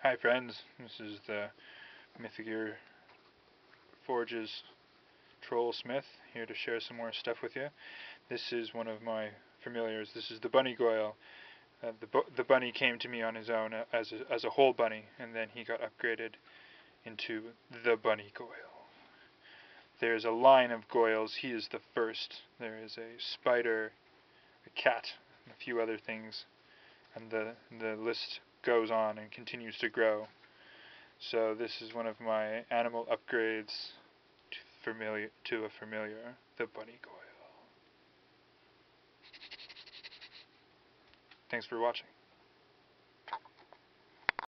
Hi friends, this is the Mytha Forge's Troll Smith, here to share some more stuff with you. This is one of my familiars. This is the bunny Goyle. The bunny came to me on his own as a whole bunny, and then he got upgraded into the bunny Goyle. There's a line of Goyles. He is the first. There is a spider, a cat, and a few other things, and the list goes on and continues to grow. So this is one of my animal upgrades to a familiar, the bunny Goyle. Thanks for watching.